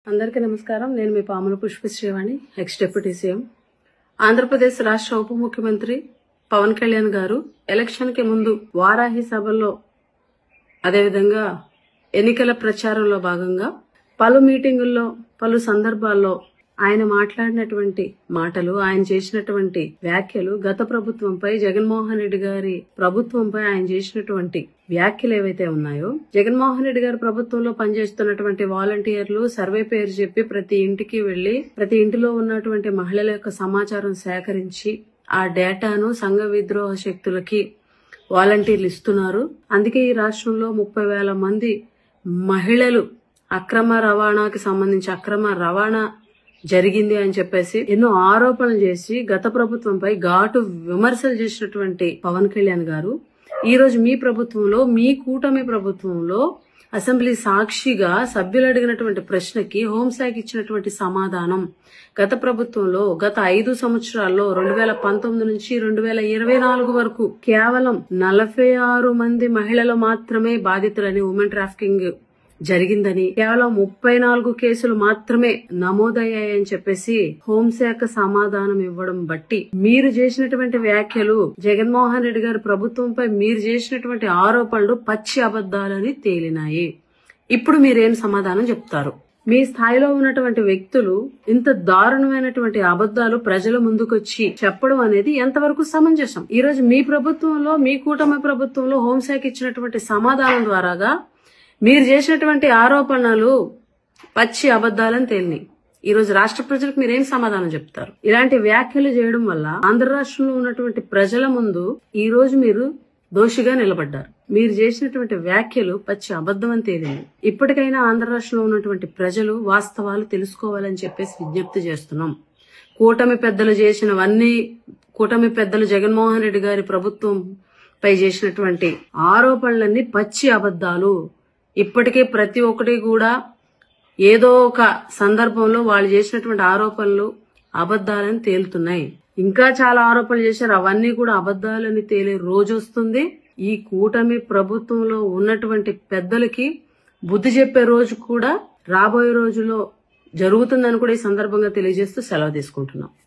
అందరికీ నమస్కారం. నేను మీ Pamula Pushpasreevani, ex deputy CM. Andhra Pradesh రాష్ట్ర ఉప ముఖ్యమంత్రి పవన్ కళ్యాణ్ గారు ఎలక్షన్ కి ముందు వారాహి సభల్లో అదేవిధంగా ఎన్నికల ప్రచారంలో భాగంగా పలు మీటింగుల్లో పలు సందర్భాల్లో ఆయన మాట్లాడినటువంటి మాటలు, ఆయన చేసినటువంటి వ్యాఖ్యలు, గత ప్రభుత్వంపై జగన్మోహన్ రెడ్డి గారి ప్రభుత్వంపై ఆయన చేసినటువంటి వ్యాఖ్యలు ఏవైతే ఉన్నాయో, జగన్మోహన్ రెడ్డి గారి ప్రభుత్వంలో పనిచేస్తున్నటువంటి వాలంటీర్లు సర్వే పేరు చెప్పి ప్రతి ఇంటికి వెళ్లి ప్రతి ఇంటిలో ఉన్నటువంటి మహిళల యొక్క సమాచారం సేకరించి ఆ డేటాను సంఘ విద్రోహ శక్తులకి వాలంటీర్లు ఇస్తున్నారు. అందుకే ఈ రాష్ట్రంలో 30,000 మంది మహిళలు అక్రమ రవాణాకి సంబంధించి అక్రమ రవాణా జరిగింది అని చెప్పేసి ఎన్నో ఆరోపణలు చేసి గత ప్రభుత్వంపై ఘాటు విమర్శలు చేసినటువంటి పవన్ కళ్యాణ్ గారు ఈ రోజు మీ ప్రభుత్వంలో, మీ కూటమి ప్రభుత్వంలో అసెంబ్లీ సాక్షిగా సభ్యులు అడిగినటువంటి ప్రశ్నకి హోంశాఖ ఇచ్చినటువంటి సమాధానం, గత ప్రభుత్వంలో గత 5 సంవత్సరాల్లో 2019 నుంచి 2024 వరకు కేవలం 46 మంది మహిళలు మాత్రమే బాధితులని, ఉమెన్ ట్రాఫికింగ్ జరిగిందని, కేవలం 34 కేసులు మాత్రమే నమోదయ్యాయని చెప్పేసి హోంశాఖ సమాధానం ఇవ్వడం బట్టి మీరు చేసినటువంటి వ్యాఖ్యలు, జగన్మోహన్ రెడ్డి గారి ప్రభుత్వంపై మీరు చేసినటువంటి ఆరోపణలు పచ్చి అబద్దాలని తేలినాయి. ఇప్పుడు మీరేం సమాధానం చెప్తారు? మీ స్థాయిలో ఉన్నటువంటి వ్యక్తులు ఇంత దారుణమైనటువంటి అబద్దాలు ప్రజల ముందుకొచ్చి చెప్పడం అనేది ఎంతవరకు సమంజసం? ఈ రోజు మీ ప్రభుత్వంలో, మీ కూటమి ప్రభుత్వంలో హోంశాఖ ఇచ్చినటువంటి సమాధానం ద్వారాగా మీరు చేసినటువంటి ఆరోపణలు పచ్చి అబద్దాలని తేలినాయి. ఈ రోజు రాష్ట్ర ప్రజలకు మీరేం సమాధానం చెప్తారు? ఇలాంటి వ్యాఖ్యలు చేయడం వల్ల ఆంధ్ర రాష్ట్రంలో ఉన్నటువంటి ప్రజల ముందు ఈ రోజు మీరు దోషిగా నిలబడ్డారు. మీరు చేసినటువంటి వ్యాఖ్యలు పచ్చి అబద్దం అని తేలింది. ఇప్పటికైనా ఆంధ్ర రాష్ట్రంలో ఉన్నటువంటి ప్రజలు వాస్తవాలు తెలుసుకోవాలని చెప్పేసి విజ్ఞప్తి చేస్తున్నాం. కూటమి పెద్దలు చేసినవన్నీ, కూటమి పెద్దలు జగన్మోహన్ రెడ్డి గారి ప్రభుత్వం పై చేసినటువంటి ఆరోపణలన్నీ పచ్చి అబద్దాలు. ఇప్పటికే ప్రతి ఒక్కటి కూడా ఏదో ఒక సందర్భంలో వాళ్ళు చేసినటువంటి ఆరోపణలు అబద్దాలని తేలుతున్నాయి. ఇంకా చాలా ఆరోపణలు చేశారు, అవన్నీ కూడా అబద్దాలని తేలే రోజు వస్తుంది. ఈ కూటమి ప్రభుత్వంలో ఉన్నటువంటి పెద్దలకి బుద్ధి చెప్పే రోజు కూడా రాబోయే రోజుల్లో జరుగుతుందని కూడా ఈ సందర్భంగా తెలియజేస్తూ సెలవు తీసుకుంటున్నాం.